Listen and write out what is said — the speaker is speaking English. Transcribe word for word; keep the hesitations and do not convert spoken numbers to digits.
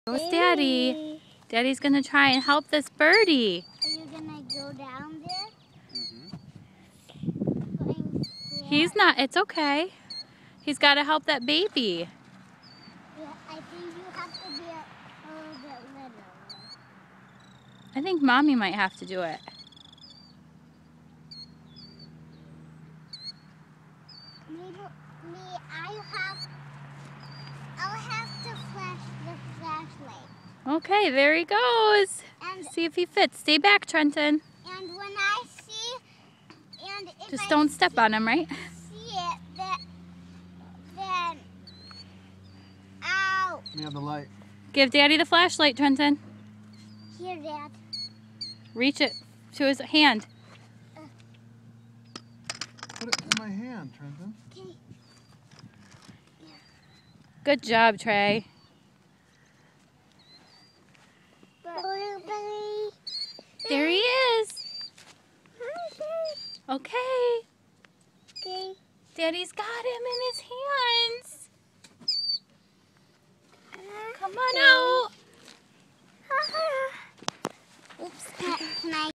Where's Daddy? Daddy's gonna try and help this birdie. Are you gonna go down there? Mm-hmm. He's not, it's okay. He's gotta help that baby. Yeah, I think you have to be a, a little bit little. I think Mommy might have to do it. Maybe, me, I have, I'll have to flash the flashlight. Okay, there he goes. And, See if he fits. Stay back, Trenton. and when I see, and if Just I don't step on him, right? see it, that, then, ow. You have the light. Give Daddy the flashlight, Trenton. Here, Dad. Reach it to his hand. Put it in my hand, Trenton. Okay. Good job, Trey. There he is. Okay. Okay. Daddy's got him in his hands.